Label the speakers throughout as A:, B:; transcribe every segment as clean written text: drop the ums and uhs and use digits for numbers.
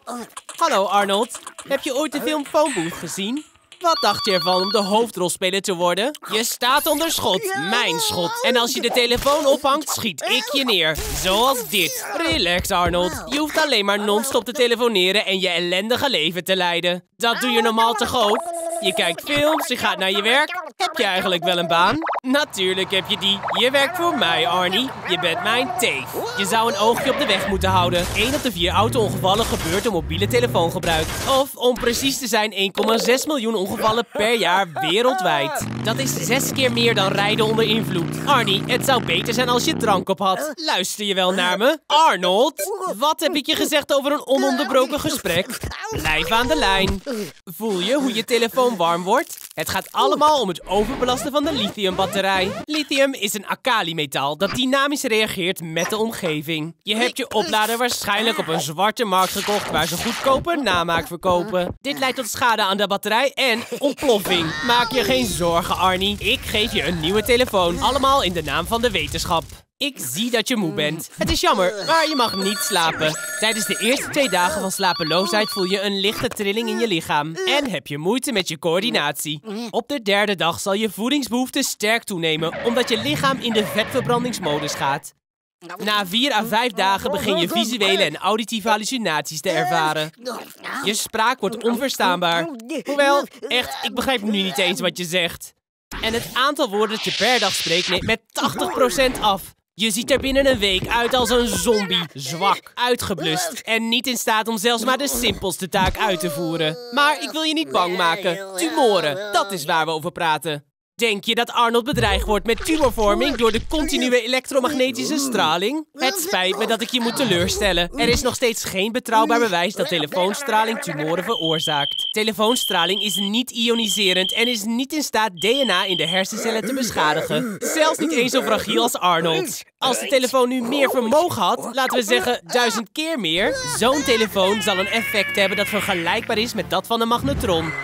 A: Hallo Arnold, heb je ooit de film Phone Booth gezien? Wat dacht je ervan om de hoofdrolspeler te worden? Je staat onder schot, mijn schot. En als je de telefoon ophangt, schiet ik je neer. Zoals dit. Relax Arnold, je hoeft alleen maar non-stop te telefoneren en je ellendige leven te leiden. Dat doe je normaal toch ook? Je kijkt films, je gaat naar je werk. Heb je eigenlijk wel een baan? Natuurlijk heb je die. Je werkt voor mij, Arnie. Je bent mijn teef. Je zou een oogje op de weg moeten houden. 1 op de 4 auto-ongevallen gebeurt door mobiele telefoongebruik. Of, om precies te zijn, 1,6 miljoen ongevallen per jaar wereldwijd. Dat is 6 keer meer dan rijden onder invloed. Arnie, het zou beter zijn als je drank op had. Luister je wel naar me? Arnold, wat heb ik je gezegd over een ononderbroken gesprek? Blijf aan de lijn. Voel je hoe je telefoon warm wordt? Het gaat allemaal om het overbelasten van de lithiumbatterij. Lithium is een alkalimetaal dat dynamisch reageert met de omgeving. Je hebt je oplader waarschijnlijk op een zwarte markt gekocht waar ze goedkope namaak verkopen. Dit leidt tot schade aan de batterij en ontploffing. Maak je geen zorgen, Arnie. Ik geef je een nieuwe telefoon. Allemaal in de naam van de wetenschap. Ik zie dat je moe bent. Het is jammer, maar je mag niet slapen. Tijdens de eerste 2 dagen van slapeloosheid voel je een lichte trilling in je lichaam. En heb je moeite met je coördinatie. Op de 3e dag zal je voedingsbehoefte sterk toenemen, omdat je lichaam in de vetverbrandingsmodus gaat. Na 4 à 5 dagen begin je visuele en auditieve hallucinaties te ervaren. Je spraak wordt onverstaanbaar. Hoewel, echt, ik begrijp nu niet eens wat je zegt. En het aantal woorden dat je per dag spreekt neemt met 80% af. Je ziet er binnen een week uit als een zombie. Zwak, uitgeblust en niet in staat om zelfs maar de simpelste taak uit te voeren. Maar ik wil je niet bang maken. Tumoren, dat is waar we over praten. Denk je dat Arnold bedreigd wordt met tumorvorming door de continue elektromagnetische straling? Het spijt me dat ik je moet teleurstellen. Er is nog steeds geen betrouwbaar bewijs dat telefoonstraling tumoren veroorzaakt. Telefoonstraling is niet ioniserend en is niet in staat DNA in de hersencellen te beschadigen. Zelfs niet eens zo fragiel als Arnold. Als de telefoon nu meer vermogen had, laten we zeggen 1000 keer meer, zo'n telefoon zal een effect hebben dat vergelijkbaar is met dat van een magnetron.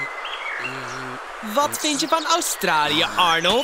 A: Wat vind je van Australië, Arnold?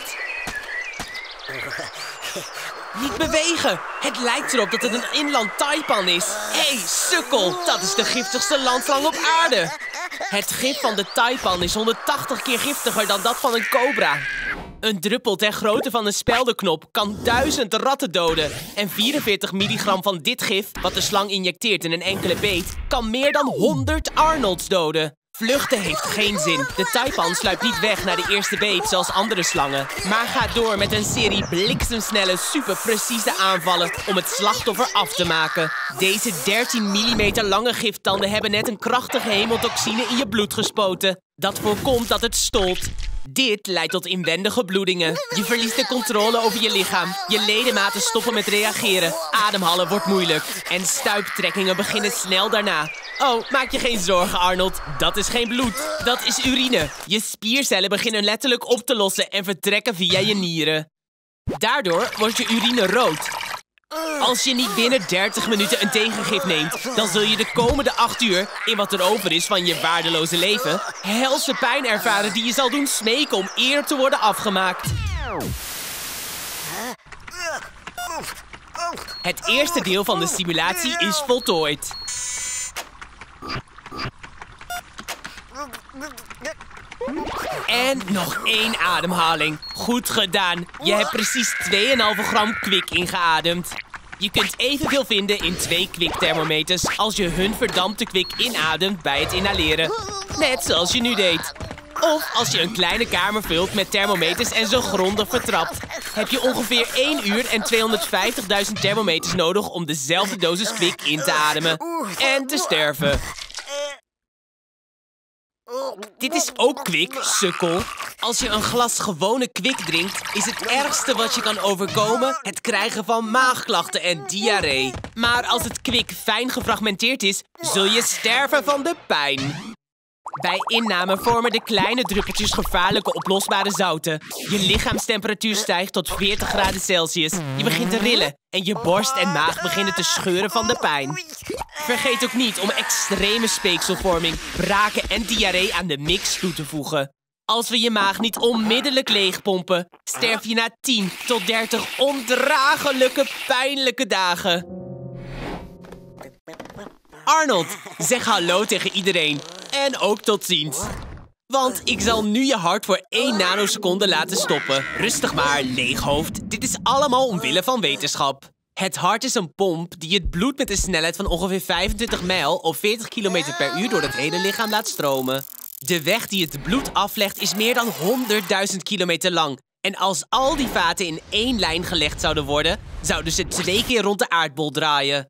A: Niet bewegen! Het lijkt erop dat het een inland taipan is. Hé, sukkel! Dat is de giftigste landslang op aarde. Het gif van de taipan is 180 keer giftiger dan dat van een cobra. Een druppel ter grootte van een speldenknop kan 1000 ratten doden. En 44 milligram van dit gif, wat de slang injecteert in een enkele beet, kan meer dan 100 Arnolds doden. Vluchten heeft geen zin. De taipan sluipt niet weg naar de eerste beet zoals andere slangen, maar gaat door met een serie bliksemsnelle, superprecieze aanvallen om het slachtoffer af te maken. Deze 13 mm lange giftanden hebben net een krachtige hemotoxine in je bloed gespoten. Dat voorkomt dat het stolt. Dit leidt tot inwendige bloedingen. Je verliest de controle over je lichaam. Je ledematen stoppen met reageren. Ademhalen wordt moeilijk. En stuiptrekkingen beginnen snel daarna. Oh, maak je geen zorgen, Arnold. Dat is geen bloed. Dat is urine. Je spiercellen beginnen letterlijk op te lossen en vertrekken via je nieren. Daardoor wordt je urine rood. Als je niet binnen 30 minuten een tegengif neemt, dan zul je de komende 8 uur, in wat er over is van je waardeloze leven, helse pijn ervaren die je zal doen smeken om eerder te worden afgemaakt. Het eerste deel van de simulatie is voltooid. En nog 1 ademhaling. Goed gedaan. Je hebt precies 2,5 gram kwik ingeademd. Je kunt evenveel vinden in 2 kwikthermometers als je hun verdampte kwik inademt bij het inhaleren. Net zoals je nu deed. Of als je een kleine kamer vult met thermometers en zo grondig vertrapt, heb je ongeveer 1 uur en 250.000 thermometers nodig om dezelfde dosis kwik in te ademen. En te sterven. Dit is ook kwik, sukkel. Als je een glas gewone kwik drinkt, is het ergste wat je kan overkomen het krijgen van maagklachten en diarree. Maar als het kwik fijn gefragmenteerd is, zul je sterven van de pijn. Bij inname vormen de kleine druppeltjes gevaarlijke oplosbare zouten. Je lichaamstemperatuur stijgt tot 40 graden Celsius. Je begint te rillen en je borst en maag beginnen te scheuren van de pijn. Vergeet ook niet om extreme speekselvorming, braken en diarree aan de mix toe te voegen. Als we je maag niet onmiddellijk leegpompen, sterf je na 10 tot 30 ondraaglijke, pijnlijke dagen. Arnold, zeg hallo tegen iedereen. En ook tot ziens. Want ik zal nu je hart voor 1 nanoseconde laten stoppen. Rustig maar, leeghoofd. Dit is allemaal omwille van wetenschap. Het hart is een pomp die het bloed met een snelheid van ongeveer 25 mijl of 40 km per uur door het hele lichaam laat stromen. De weg die het bloed aflegt is meer dan 100.000 kilometer lang. En als al die vaten in 1 lijn gelegd zouden worden, zouden ze 2 keer rond de aardbol draaien.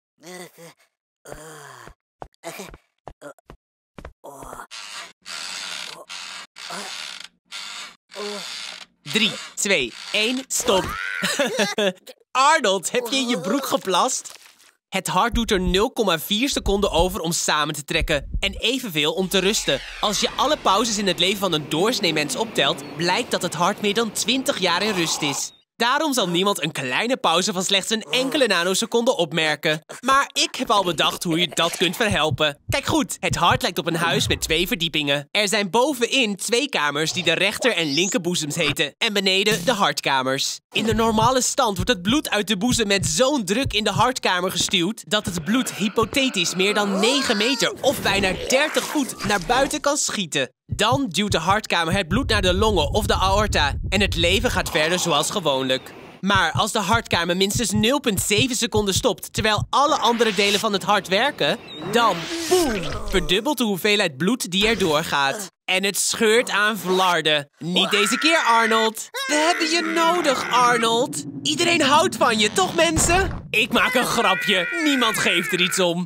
A: 3, 2, 1, stop. Arnold, heb je in je broek geplast? Het hart doet er 0,4 seconden over om samen te trekken. En evenveel om te rusten. Als je alle pauzes in het leven van een doorsnee mens optelt, blijkt dat het hart meer dan 20 jaar in rust is. Daarom zal niemand een kleine pauze van slechts een enkele nanoseconde opmerken. Maar ik heb al bedacht hoe je dat kunt verhelpen. Kijk goed, het hart lijkt op een huis met 2 verdiepingen. Er zijn bovenin 2 kamers die de rechter- en linkerboezems heten. En beneden de hartkamers. In de normale stand wordt het bloed uit de boezem met zo'n druk in de hartkamer gestuwd dat het bloed hypothetisch meer dan 9 meter of bijna 30 voet naar buiten kan schieten. Dan duwt de hartkamer het bloed naar de longen of de aorta en het leven gaat verder zoals gewoonlijk. Maar als de hartkamer minstens 0,7 seconden stopt terwijl alle andere delen van het hart werken, dan, boem, verdubbelt de hoeveelheid bloed die er doorgaat. En het scheurt aan flarden. Niet deze keer, Arnold. We hebben je nodig, Arnold. Iedereen houdt van je, toch mensen? Ik maak een grapje. Niemand geeft er iets om.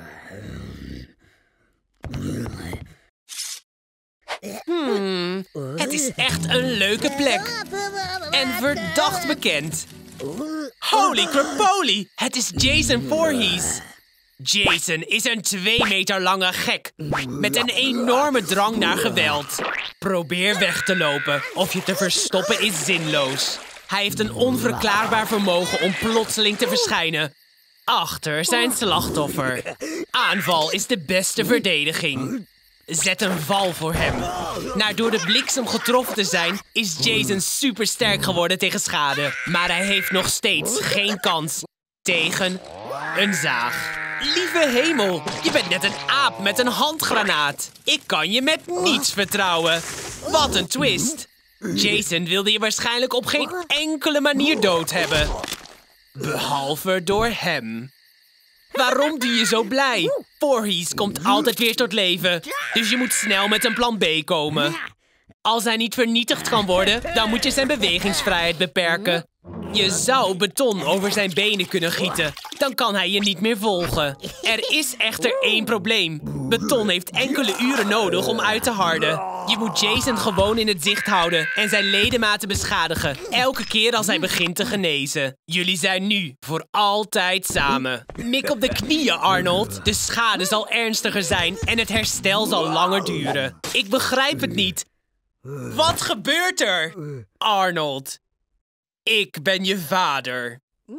A: Het is echt een leuke plek. En verdacht bekend. Holy crapoly, het is Jason Voorhees. Jason is een 2 meter lange gek. Met een enorme drang naar geweld. Probeer weg te lopen of je te verstoppen is zinloos. Hij heeft een onverklaarbaar vermogen om plotseling te verschijnen. Achter zijn slachtoffer. Aanval is de beste verdediging. Zet een val voor hem. Na door de bliksem getroffen te zijn, is Jason supersterk geworden tegen schade. Maar hij heeft nog steeds geen kans tegen een zaag. Lieve hemel, je bent net een aap met een handgranaat. Ik kan je met niets vertrouwen. Wat een twist. Jason wilde je waarschijnlijk op geen enkele manier dood hebben. Behalve door hem. Waarom doe je zo blij? Voorhees komt altijd weer tot leven. Dus je moet snel met een plan B komen. Als hij niet vernietigd kan worden, dan moet je zijn bewegingsvrijheid beperken. Je zou beton over zijn benen kunnen gieten. Dan kan hij je niet meer volgen. Er is echter 1 probleem. Beton heeft enkele uren nodig om uit te harden. Je moet Jason gewoon in het zicht houden en zijn ledematen beschadigen. Elke keer als hij begint te genezen. Jullie zijn nu voor altijd samen. Mik op de knieën, Arnold. De schade zal ernstiger zijn en het herstel zal langer duren. Ik begrijp het niet. Wat gebeurt er? Arnold. Ik ben je vader.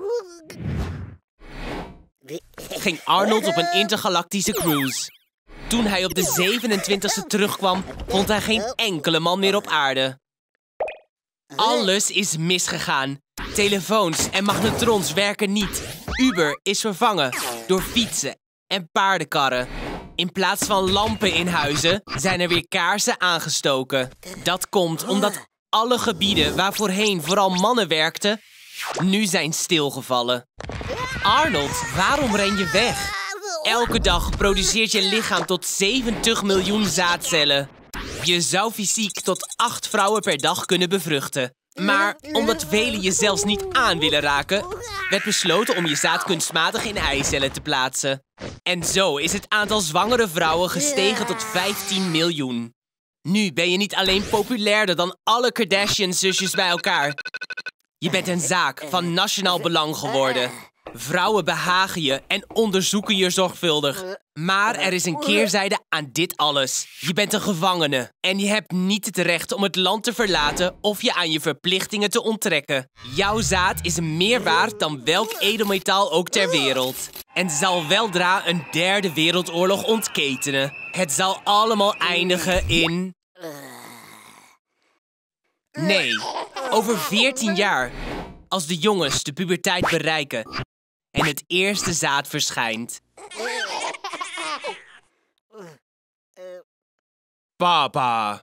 A: Ging Arnold op een intergalactische cruise. Toen hij op de 27e terugkwam, vond hij geen enkele man meer op aarde. Alles is misgegaan. Telefoons en magnetrons werken niet. Uber is vervangen door fietsen en paardenkarren. In plaats van lampen in huizen zijn er weer kaarsen aangestoken. Dat komt omdat alle gebieden waar voorheen vooral mannen werkten, nu zijn stilgevallen. Arnold, waarom ren je weg? Elke dag produceert je lichaam tot 70 miljoen zaadcellen. Je zou fysiek tot 8 vrouwen per dag kunnen bevruchten. Maar omdat velen je zelfs niet aan willen raken, werd besloten om je zaad kunstmatig in eicellen te plaatsen. En zo is het aantal zwangere vrouwen gestegen tot 15 miljoen. Nu ben je niet alleen populairder dan alle Kardashian-zusjes bij elkaar. Je bent een zaak van nationaal belang geworden. Vrouwen behagen je en onderzoeken je zorgvuldig. Maar er is een keerzijde aan dit alles. Je bent een gevangene en je hebt niet het recht om het land te verlaten of je aan je verplichtingen te onttrekken. Jouw zaad is meer waard dan welk edelmetaal ook ter wereld. En zal weldra een 3e wereldoorlog ontketenen. Het zal allemaal eindigen in... Nee, over 14 jaar. Als de jongens de puberteit bereiken en het eerste zaad verschijnt. Papa.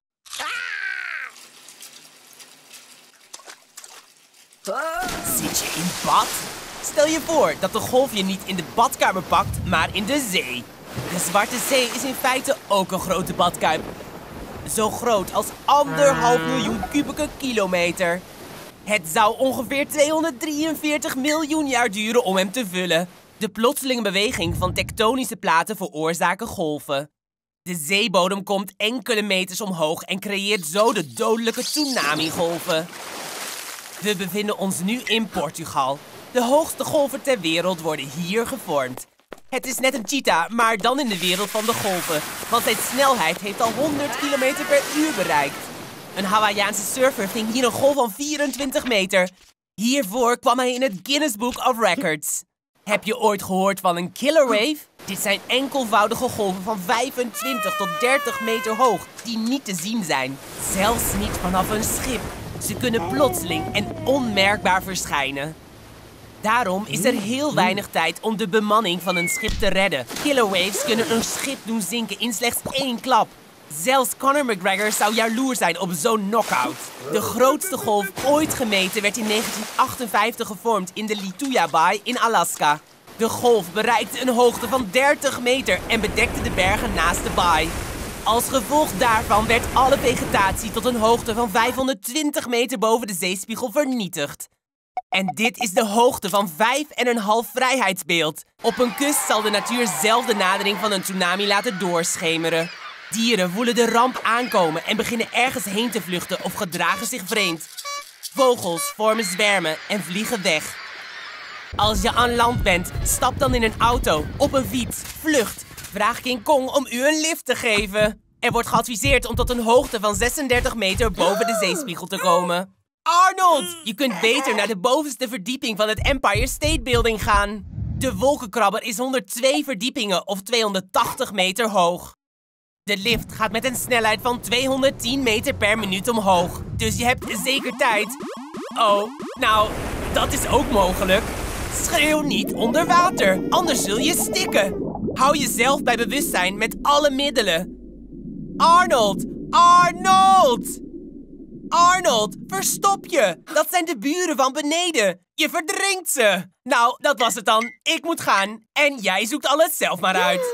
A: Zit je in bad? Stel je voor dat de golf je niet in de badkamer pakt, maar in de zee. De Zwarte Zee is in feite ook een grote badkuip. Zo groot als 1,5 miljoen kubieke kilometer. Het zou ongeveer 243 miljoen jaar duren om hem te vullen. De plotselinge beweging van tektonische platen veroorzaken golven. De zeebodem komt enkele meters omhoog en creëert zo de dodelijke tsunamigolven. We bevinden ons nu in Portugal. De hoogste golven ter wereld worden hier gevormd. Het is net een cheetah, maar dan in de wereld van de golven. Want zijn snelheid heeft al 100 km per uur bereikt. Een Hawaïaanse surfer ving hier een golf van 24 meter. Hiervoor kwam hij in het Guinness Book of Records. Heb je ooit gehoord van een killer wave? Dit zijn enkelvoudige golven van 25 tot 30 meter hoog, die niet te zien zijn. Zelfs niet vanaf een schip. Ze kunnen plotseling en onmerkbaar verschijnen. Daarom is er heel weinig tijd om de bemanning van een schip te redden. Killer waves kunnen een schip doen zinken in slechts 1 klap. Zelfs Conor McGregor zou jaloers zijn op zo'n knockout. De grootste golf ooit gemeten werd in 1958 gevormd in de Lituya-baai in Alaska. De golf bereikte een hoogte van 30 meter en bedekte de bergen naast de baai. Als gevolg daarvan werd alle vegetatie tot een hoogte van 520 meter boven de zeespiegel vernietigd. En dit is de hoogte van 5,5 vrijheidsbeeld. Op een kust zal de natuur zelf de nadering van een tsunami laten doorschemeren. Dieren voelen de ramp aankomen en beginnen ergens heen te vluchten of gedragen zich vreemd. Vogels vormen zwermen en vliegen weg. Als je aan land bent, stap dan in een auto, op een fiets, vlucht. Vraag King Kong om u een lift te geven. Er wordt geadviseerd om tot een hoogte van 36 meter boven de zeespiegel te komen. Arnold, je kunt beter naar de bovenste verdieping van het Empire State Building gaan. De wolkenkrabber is 102 verdiepingen of 280 meter hoog. De lift gaat met een snelheid van 210 meter per minuut omhoog. Dus je hebt zeker tijd. Oh, nou, dat is ook mogelijk. Schreeuw niet onder water, anders zul je stikken. Hou jezelf bij bewustzijn met alle middelen. Arnold! Arnold! Arnold, verstop je! Dat zijn de buren van beneden. Je verdrinkt ze. Nou, dat was het dan. Ik moet gaan. En jij zoekt alles zelf maar uit.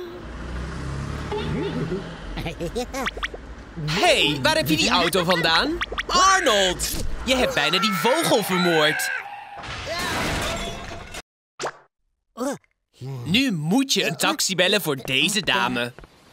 A: Hey, waar heb je die auto vandaan? Arnold! Je hebt bijna die vogel vermoord. Nu moet je een taxi bellen voor deze dame.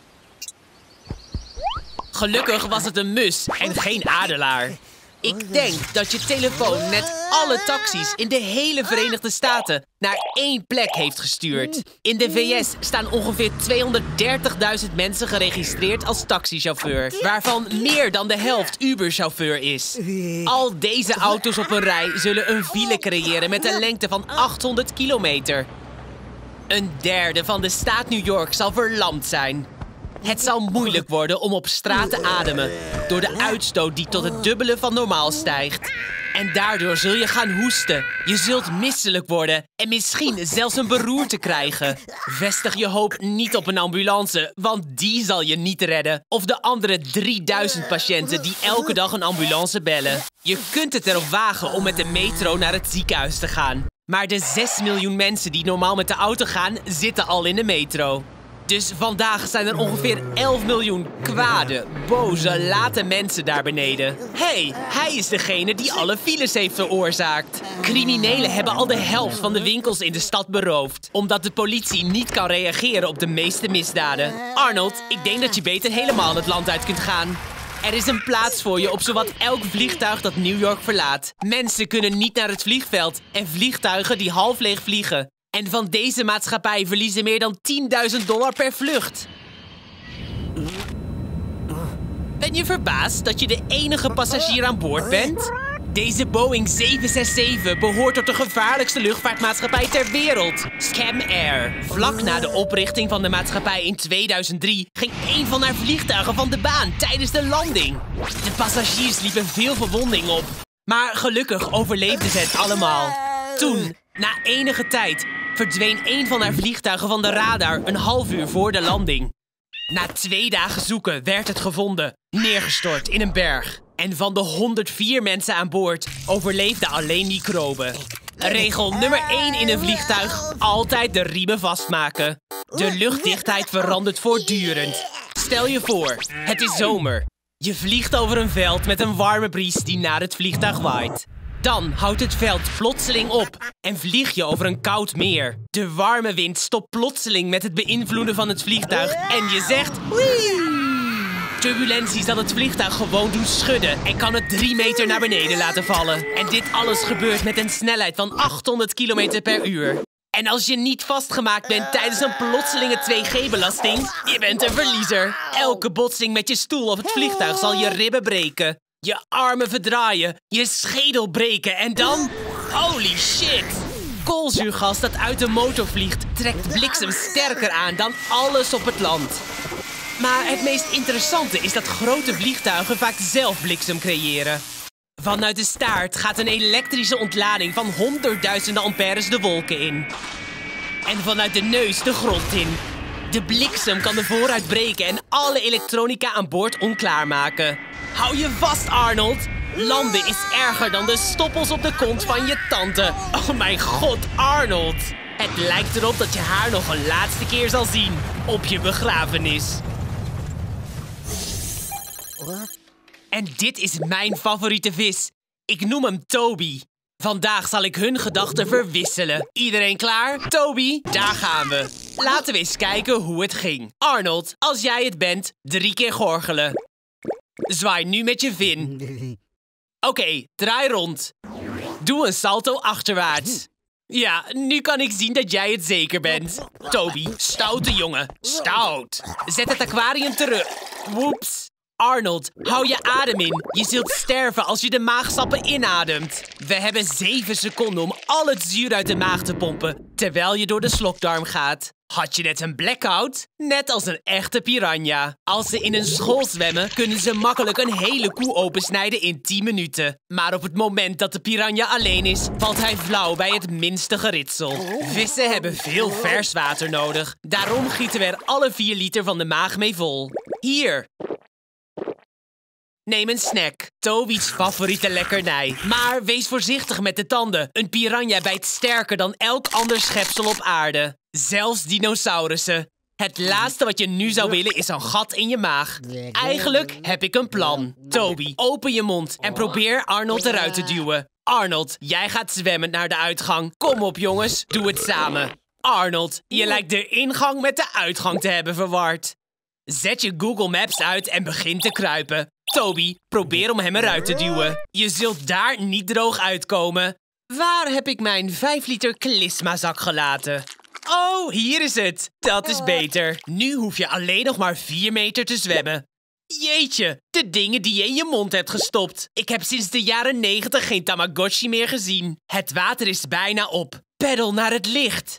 A: Gelukkig was het een mus en geen adelaar. Ik denk dat je telefoon net alle taxis in de hele Verenigde Staten naar 1 plek heeft gestuurd. In de VS staan ongeveer 230.000 mensen geregistreerd als taxichauffeur, waarvan meer dan de helft Uber-chauffeur is. Al deze auto's op een rij zullen een file creëren met een lengte van 800 kilometer. Een derde van de staat New York zal verlamd zijn. Het zal moeilijk worden om op straat te ademen, door de uitstoot die tot het dubbele van normaal stijgt. En daardoor zul je gaan hoesten, je zult misselijk worden en misschien zelfs een beroerte krijgen. Vestig je hoop niet op een ambulance, want die zal je niet redden. Of de andere 3000 patiënten die elke dag een ambulance bellen. Je kunt het erop wagen om met de metro naar het ziekenhuis te gaan. Maar de 6 miljoen mensen die normaal met de auto gaan, zitten al in de metro. Dus vandaag zijn er ongeveer 11 miljoen kwade, boze, late mensen daar beneden. Hé, hij is degene die alle files heeft veroorzaakt. Criminelen hebben al de helft van de winkels in de stad beroofd, omdat de politie niet kan reageren op de meeste misdaden. Arnold, ik denk dat je beter helemaal het land uit kunt gaan. Er is een plaats voor je op zowat elk vliegtuig dat New York verlaat. Mensen kunnen niet naar het vliegveld en vliegtuigen die half leeg vliegen. En van deze maatschappij verliezen meer dan $10.000 per vlucht. Ben je verbaasd dat je de enige passagier aan boord bent? Deze Boeing 767 behoort tot de gevaarlijkste luchtvaartmaatschappij ter wereld, Scam Air. Vlak na de oprichting van de maatschappij in 2003 ging een van haar vliegtuigen van de baan tijdens de landing. De passagiers liepen veel verwonding op, maar gelukkig overleefden ze het allemaal. Toen, na enige tijd, verdween een van haar vliegtuigen van de radar een half uur voor de landing. Na 2 dagen zoeken werd het gevonden, neergestort in een berg. En van de 104 mensen aan boord overleefden alleen microben. Regel nummer 1 in een vliegtuig: altijd de riemen vastmaken. De luchtdichtheid verandert voortdurend. Stel je voor, het is zomer. Je vliegt over een veld met een warme bries die naar het vliegtuig waait. Dan houdt het veld plotseling op en vlieg je over een koud meer. De warme wind stopt plotseling met het beïnvloeden van het vliegtuig en je zegt: wee! Turbulentie zal het vliegtuig gewoon doen schudden en kan het 3 meter naar beneden laten vallen. En dit alles gebeurt met een snelheid van 800 km per uur. En als je niet vastgemaakt bent tijdens een plotselinge 2G-belasting, je bent een verliezer. Elke botsing met je stoel of het vliegtuig zal je ribben breken, je armen verdraaien, je schedel breken en dan... Holy shit! Koolzuurgas dat uit de motor vliegt trekt bliksem sterker aan dan alles op het land. Maar het meest interessante is dat grote vliegtuigen vaak zelf bliksem creëren. Vanuit de staart gaat een elektrische ontlading van honderdduizenden amperes de wolken in. En vanuit de neus de grond in. De bliksem kan er vooruit breken en alle elektronica aan boord onklaar maken. Hou je vast, Arnold! Landen is erger dan de stoppels op de kont van je tante. Oh mijn god, Arnold! Het lijkt erop dat je haar nog een laatste keer zal zien. Op je begrafenis. En dit is mijn favoriete vis. Ik noem hem Toby. Vandaag zal ik hun gedachten verwisselen. Iedereen klaar? Toby, daar gaan we. Laten we eens kijken hoe het ging. Arnold, als jij het bent, 3 keer gorgelen. Zwaai nu met je vin. Oké, draai rond. Doe een salto achterwaarts. Ja, nu kan ik zien dat jij het zeker bent. Toby, stoute jongen. Stout. Zet het aquarium terug. Woeps. Arnold, hou je adem in. Je zult sterven als je de maagsappen inademt. We hebben 7 seconden om al het zuur uit de maag te pompen, terwijl je door de slokdarm gaat. Had je net een blackout? Net als een echte piranha. Als ze in een school zwemmen, kunnen ze makkelijk een hele koe opensnijden in 10 minuten. Maar op het moment dat de piranha alleen is, valt hij flauw bij het minste geritsel. Vissen hebben veel vers water nodig. Daarom gieten we er alle 4 liter van de maag mee vol. Hier. Neem een snack. Toby's favoriete lekkernij. Maar wees voorzichtig met de tanden. Een piranha bijt sterker dan elk ander schepsel op aarde. Zelfs dinosaurussen. Het laatste wat je nu zou willen is een gat in je maag. Eigenlijk heb ik een plan. Toby, open je mond en probeer Arnold eruit te duwen. Arnold, jij gaat zwemmen naar de uitgang. Kom op jongens, doe het samen. Arnold, je lijkt de ingang met de uitgang te hebben verward. Zet je Google Maps uit en begin te kruipen. Toby, probeer om hem eruit te duwen. Je zult daar niet droog uitkomen. Waar heb ik mijn 5 liter klismazak gelaten? Oh, hier is het. Dat is beter. Nu hoef je alleen nog maar 4 meter te zwemmen. Jeetje, de dingen die je in je mond hebt gestopt. Ik heb sinds de jaren 90 geen Tamagotchi meer gezien. Het water is bijna op. Peddel naar het licht.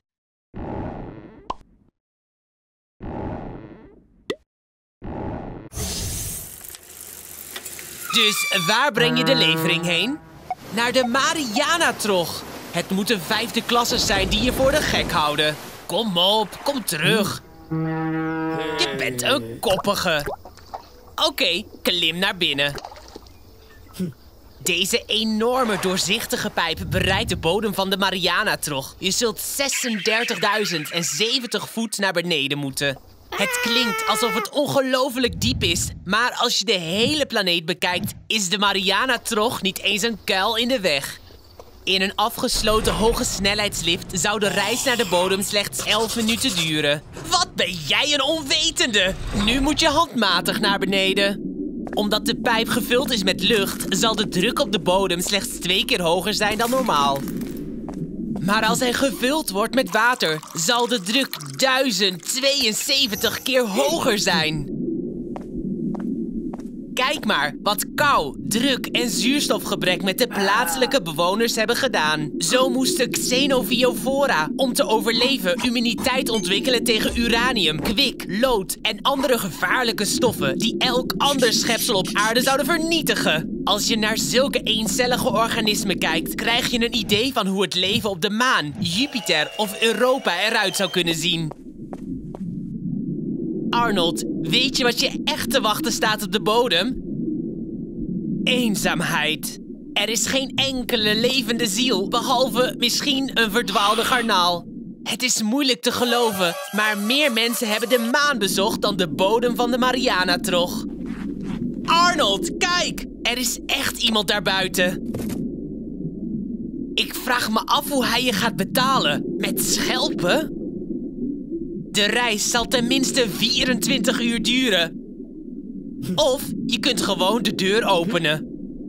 A: Dus waar breng je de levering heen? Naar de Mariana-trog. Het moeten 5e klassers zijn die je voor de gek houden. Kom op, kom terug. Je bent een koppige. Oké, klim naar binnen. Deze enorme doorzichtige pijp bereikt de bodem van de Mariana-trog. Je zult 36.070 voet naar beneden moeten. Het klinkt alsof het ongelooflijk diep is, maar als je de hele planeet bekijkt, is de Mariana-trog niet eens een kuil in de weg. In een afgesloten hoge snelheidslift zou de reis naar de bodem slechts 11 minuten duren. Wat ben jij een onwetende! Nu moet je handmatig naar beneden. Omdat de pijp gevuld is met lucht, zal de druk op de bodem slechts 2 keer hoger zijn dan normaal. Maar als hij gevuld wordt met water, zal de druk 1072 keer hoger zijn. Kijk maar wat kou, druk en zuurstofgebrek met de plaatselijke bewoners hebben gedaan. Zo moesten Xenoviofora, om te overleven, immuniteit ontwikkelen tegen uranium, kwik, lood en andere gevaarlijke stoffen die elk ander schepsel op aarde zouden vernietigen. Als je naar zulke eencellige organismen kijkt, krijg je een idee van hoe het leven op de maan, Jupiter of Europa eruit zou kunnen zien. Arnold, weet je wat je echt te wachten staat op de bodem? Eenzaamheid. Er is geen enkele levende ziel, behalve misschien een verdwaalde garnaal. Het is moeilijk te geloven, maar meer mensen hebben de maan bezocht dan de bodem van de Mariana-trog. Arnold, kijk! Er is echt iemand daarbuiten. Ik vraag me af hoe hij je gaat betalen. Met schelpen? De reis zal tenminste 24 uur duren. Of je kunt gewoon de deur openen.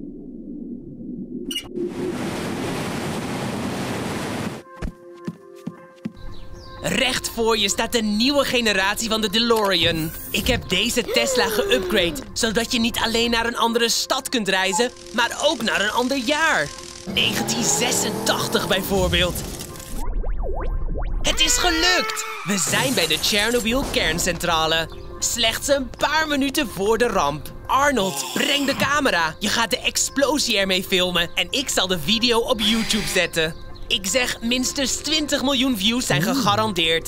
A: Recht voor je staat de nieuwe generatie van de DeLorean. Ik heb deze Tesla geüpgrade, zodat je niet alleen naar een andere stad kunt reizen, maar ook naar een ander jaar. 1986 bijvoorbeeld. Het is gelukt! We zijn bij de Chernobyl kerncentrale. Slechts een paar minuten voor de ramp. Arnold, breng de camera. Je gaat de explosie ermee filmen en ik zal de video op YouTube zetten. Ik zeg minstens 20 miljoen views zijn gegarandeerd.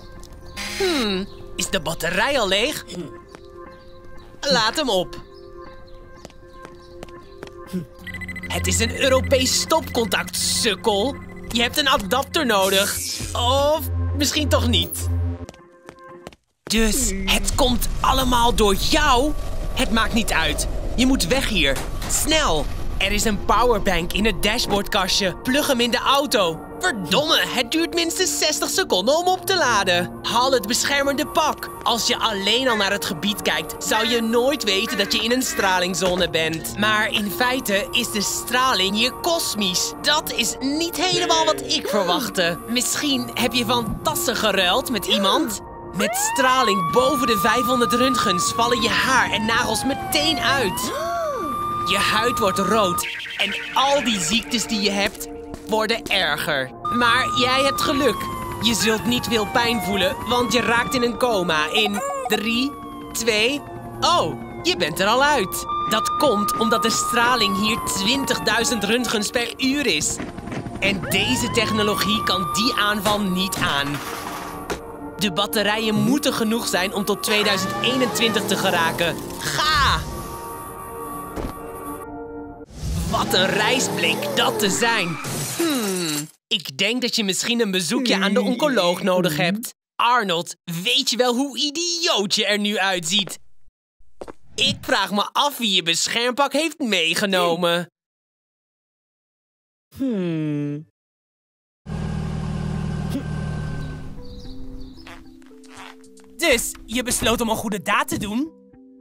A: Is de batterij al leeg? Laat hem op. Het is een Europees stopcontact, sukkel. Je hebt een adapter nodig. Of misschien toch niet. Dus het komt allemaal door jou? Het maakt niet uit. Je moet weg hier. Snel. Er is een powerbank in het dashboardkastje. Plug hem in de auto. Verdomme, het duurt minstens 60 seconden om op te laden. Haal het beschermende pak. Als je alleen al naar het gebied kijkt, zou je nooit weten dat je in een stralingzone bent. Maar in feite is de straling hier kosmisch. Dat is niet helemaal wat ik verwachtte. Misschien heb je van tassen geruild met iemand? Met straling boven de 500 röntgens vallen je haar en nagels meteen uit. Je huid wordt rood en al die ziektes die je hebt worden erger. Maar jij hebt geluk. Je zult niet veel pijn voelen, want je raakt in een coma in 3, 2... Oh, je bent er al uit. Dat komt omdat de straling hier 20.000 röntgens per uur is. En deze technologie kan die aanval niet aan. De batterijen moeten genoeg zijn om tot 2021 te geraken. Ga! Wat een reis bleek dat te zijn. Ik denk dat je misschien een bezoekje aan de oncoloog nodig hebt. Arnold, weet je wel hoe idioot je er nu uitziet? Ik vraag me af wie je beschermpak heeft meegenomen. Dus, je besloot om een goede daad te doen?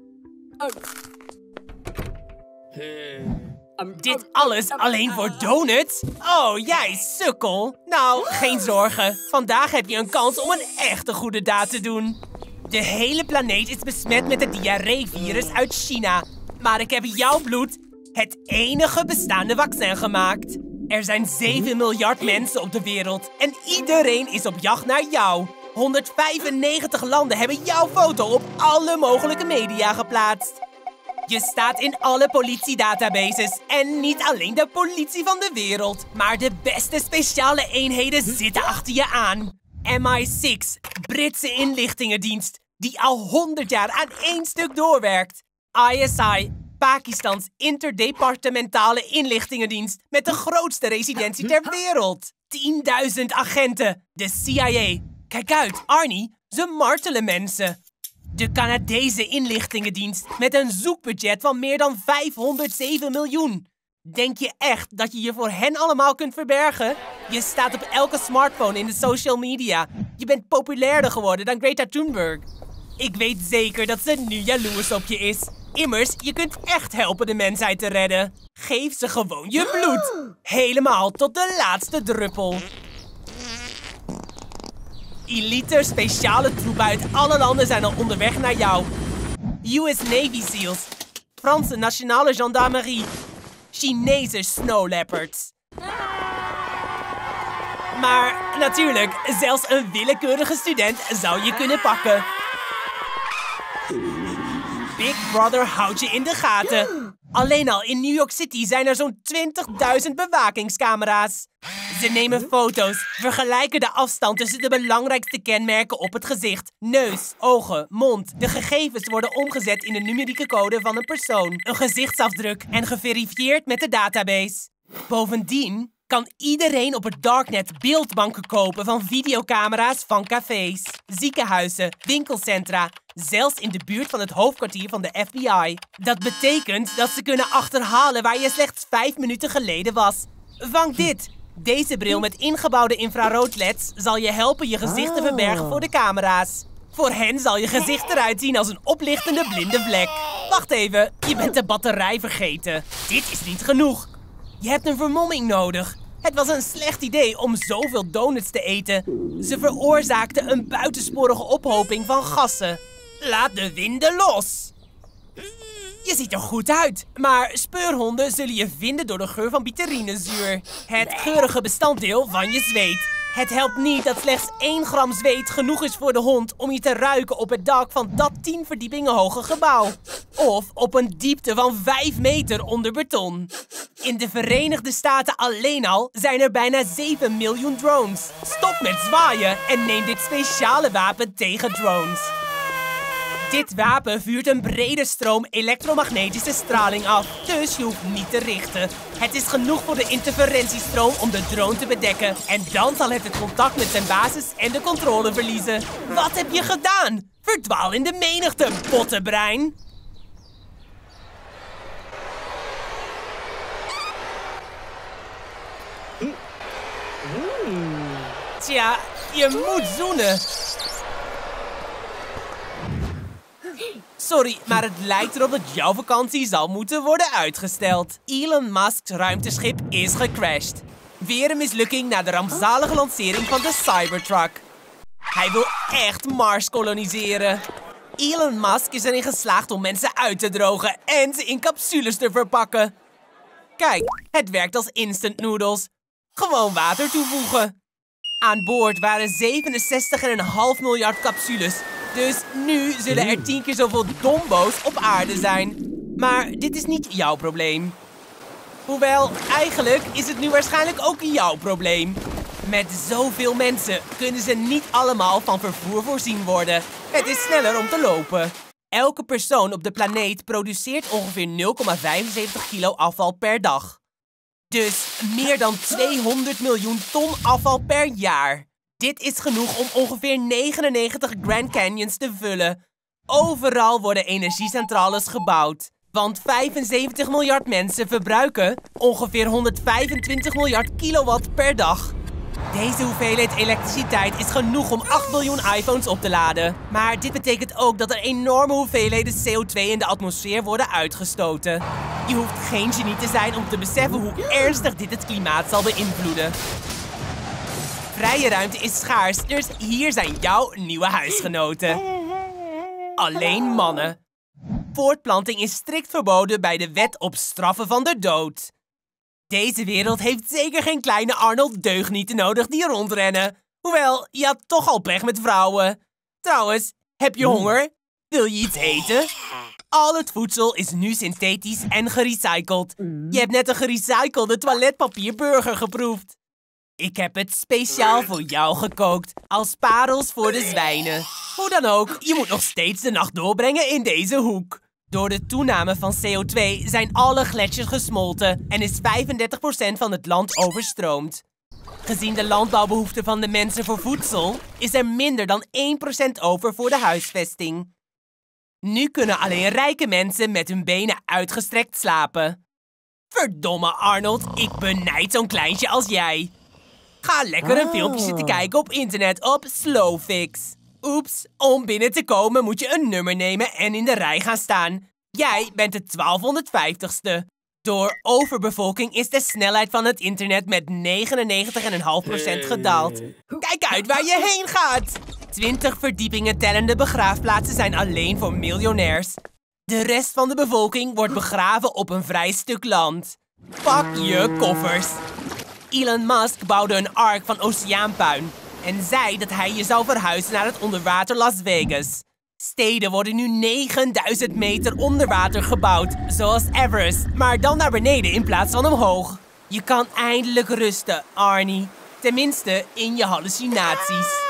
A: Dit alles alleen voor donuts? Oh, jij sukkel. Nou, geen zorgen. Vandaag heb je een kans om een echte goede daad te doen. De hele planeet is besmet met het diarreevirus uit China. Maar ik heb jouw bloed het enige bestaande vaccin gemaakt. Er zijn 7 miljard mensen op de wereld. En iedereen is op jacht naar jou. 195 landen hebben jouw foto op alle mogelijke media geplaatst. Je staat in alle politiedatabases. En niet alleen de politie van de wereld. Maar de beste speciale eenheden zitten achter je aan. MI6, Britse inlichtingendienst, die al 100 jaar aan één stuk doorwerkt. ISI, Pakistans interdepartementale inlichtingendienst met de grootste residentie ter wereld. 10.000 agenten, de CIA. Kijk uit, Arnie, ze martelen mensen. De Canadese inlichtingendienst met een zoekbudget van meer dan 507 miljoen. Denk je echt dat je je voor hen allemaal kunt verbergen? Je staat op elke smartphone in de social media. Je bent populairder geworden dan Greta Thunberg. Ik weet zeker dat ze nu jaloers op je is. Immers, je kunt echt helpen de mensheid te redden. Geef ze gewoon je bloed. Helemaal tot de laatste druppel. Elite speciale troepen uit alle landen zijn al onderweg naar jou. US Navy SEALs, Franse nationale gendarmerie, Chinese snow leopards. Maar natuurlijk, zelfs een willekeurige student zou je kunnen pakken. Big Brother houdt je in de gaten. Alleen al in New York City zijn er zo'n 20.000 bewakingscamera's. Ze nemen foto's, vergelijken de afstand tussen de belangrijkste kenmerken op het gezicht. Neus, ogen, mond. De gegevens worden omgezet in de numerieke code van een persoon. Een gezichtsafdruk en geverifieerd met de database. Bovendien kan iedereen op het darknet beeldbanken kopen van videocamera's van cafés, ziekenhuizen, winkelcentra, zelfs in de buurt van het hoofdkwartier van de FBI. Dat betekent dat ze kunnen achterhalen waar je slechts 5 minuten geleden was. Vang dit! Deze bril met ingebouwde infraroodleds zal je helpen je gezicht te verbergen voor de camera's. Voor hen zal je gezicht eruit zien als een oplichtende blinde vlek. Wacht even, je bent de batterij vergeten. Dit is niet genoeg. Je hebt een vermomming nodig. Het was een slecht idee om zoveel donuts te eten. Ze veroorzaakten een buitensporige ophoping van gassen. Laat de winden los! Je ziet er goed uit, maar speurhonden zullen je vinden door de geur van biterinezuur. Het geurige bestanddeel van je zweet. Het helpt niet dat slechts 1 gram zweet genoeg is voor de hond om je te ruiken op het dak van dat 10 verdiepingen hoge gebouw. Of op een diepte van 5 meter onder beton. In de Verenigde Staten alleen al zijn er bijna 7 miljoen drones. Stop met zwaaien en neem dit speciale wapen tegen drones. Dit wapen vuurt een brede stroom elektromagnetische straling af, dus je hoeft niet te richten. Het is genoeg voor de interferentiestroom om de drone te bedekken. En dan zal het contact met zijn basis en de controle verliezen. Wat heb je gedaan? Verdwaal in de menigte, bottenbrein! Tja, je moet zoenen. Sorry, maar het lijkt erop dat jouw vakantie zal moeten worden uitgesteld. Elon Musk's ruimteschip is gecrashed. Weer een mislukking na de rampzalige lancering van de Cybertruck. Hij wil echt Mars koloniseren. Elon Musk is erin geslaagd om mensen uit te drogen en ze in capsules te verpakken. Kijk, het werkt als instant noodles. Gewoon water toevoegen. Aan boord waren 67,5 miljard capsules. Dus nu zullen er 10 keer zoveel dombo's op aarde zijn. Maar dit is niet jouw probleem. Hoewel, eigenlijk is het nu waarschijnlijk ook jouw probleem. Met zoveel mensen kunnen ze niet allemaal van vervoer voorzien worden. Het is sneller om te lopen. Elke persoon op de planeet produceert ongeveer 0,75 kilo afval per dag. Dus meer dan 200 miljoen ton afval per jaar. Dit is genoeg om ongeveer 99 Grand Canyons te vullen. Overal worden energiecentrales gebouwd. Want 75 miljard mensen verbruiken ongeveer 125 miljard kilowatt per dag. Deze hoeveelheid elektriciteit is genoeg om 8 biljoen iPhones op te laden. Maar dit betekent ook dat er enorme hoeveelheden CO2 in de atmosfeer worden uitgestoten. Je hoeft geen genie te zijn om te beseffen hoe ernstig dit het klimaat zal beïnvloeden. Vrije ruimte is schaars, dus hier zijn jouw nieuwe huisgenoten. Alleen mannen. Voortplanting is strikt verboden bij de wet op straffen van de dood. Deze wereld heeft zeker geen kleine Arnold deugnieten nodig die rondrennen. Hoewel, je had toch al pech met vrouwen. Trouwens, heb je honger? Wil je iets eten? Al het voedsel is nu synthetisch en gerecycled. Je hebt net een gerecyclede toiletpapierburger geproefd. Ik heb het speciaal voor jou gekookt, als parels voor de zwijnen. Hoe dan ook, je moet nog steeds de nacht doorbrengen in deze hoek. Door de toename van CO2 zijn alle gletsjers gesmolten en is 35% van het land overstroomd. Gezien de landbouwbehoeften van de mensen voor voedsel, is er minder dan 1% over voor de huisvesting. Nu kunnen alleen rijke mensen met hun benen uitgestrekt slapen. Verdomme Arnold, ik benijd zo'n kleintje als jij. Ga lekker een filmpje zitten kijken op internet op Slowfix. Oeps, om binnen te komen moet je een nummer nemen en in de rij gaan staan. Jij bent de 1250ste. Door overbevolking is de snelheid van het internet met 99,5% gedaald. Kijk uit waar je heen gaat! 20 verdiepingen tellende begraafplaatsen zijn alleen voor miljonairs. De rest van de bevolking wordt begraven op een vrij stuk land. Pak je koffers! Elon Musk bouwde een ark van oceaanpuin en zei dat hij je zou verhuizen naar het onderwater Las Vegas. Steden worden nu 9000 meter onder water gebouwd, zoals Everest, maar dan naar beneden in plaats van omhoog. Je kan eindelijk rusten, Arnie. Tenminste, in je hallucinaties.